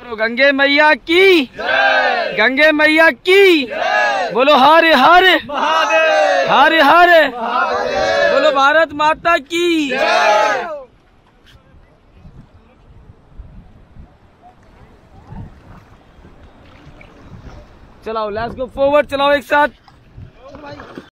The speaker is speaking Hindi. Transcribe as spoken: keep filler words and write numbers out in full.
बोलो गंगे मैया की, गंगे मैया की, बोलो हरे हरे हरे हरे, बोलो भारत माता की। चलाओ, लेट्स गो फॉरवर्ड, चलाओ एक साथ।